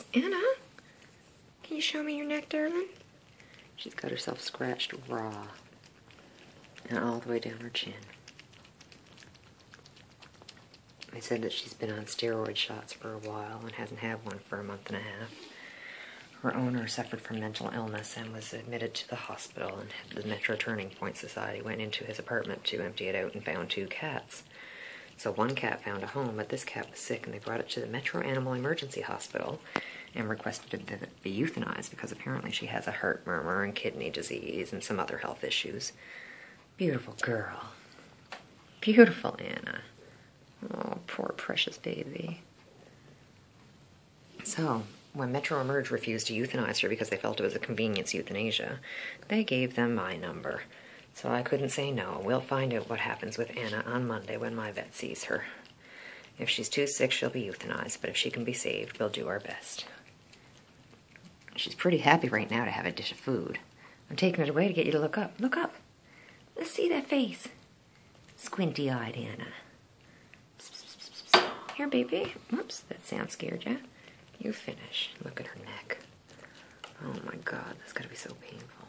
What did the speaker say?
Anna, can you show me your neck, darling? She's got herself scratched raw. And all the way down her chin. They said that she's been on steroid shots for a while and hasn't had one for a month and a half. Her owner suffered from mental illness and was admitted to the hospital, and the Metro Turning Point Society went into his apartment to empty it out and found 2 cats. So one cat found a home, but this cat was sick, and they brought it to the Metro Animal Emergency Hospital and requested that it be euthanized because apparently she has a heart murmur and kidney disease and some other health issues. Beautiful girl. Beautiful Anna. Oh, poor precious baby. So, when Metro Emerge refused to euthanize her because they felt it was a convenience euthanasia, they gave them my number. So I couldn't say no. We'll find out what happens with Anna on Monday when my vet sees her. If she's too sick, she'll be euthanized, but if she can be saved, we'll do our best. She's pretty happy right now to have a dish of food. I'm taking it away to get you to look up. Look up. Let's see that face. Squinty-eyed Anna. Here, baby. Whoops, that sound scared you. You finished. Look at her neck. Oh my God, that's gotta be so painful.